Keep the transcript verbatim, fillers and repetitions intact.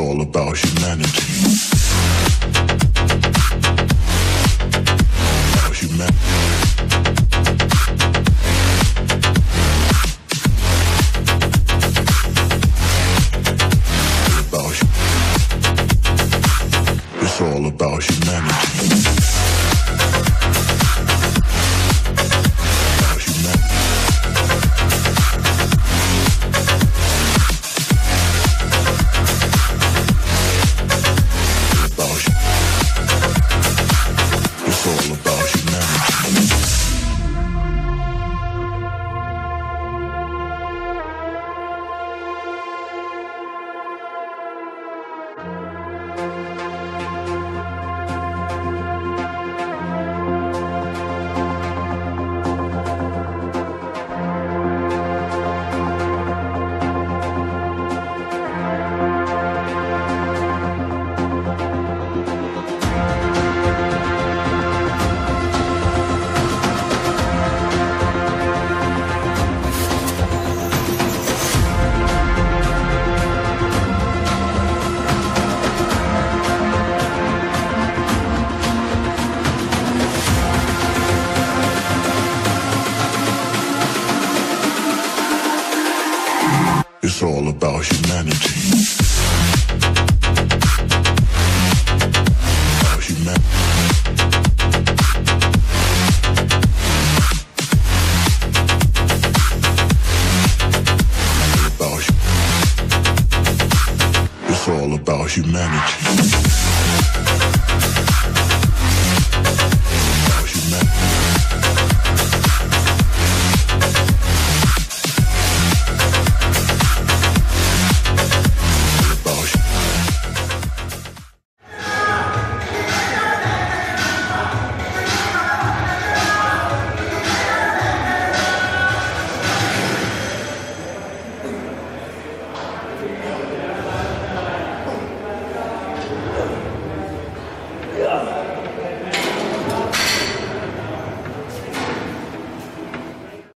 all about humanity. About humanity. It's all about humanity. About humanity. About hu- It's all about humanity. It's all about humanity. About humanity. About hu- It's all about humanity.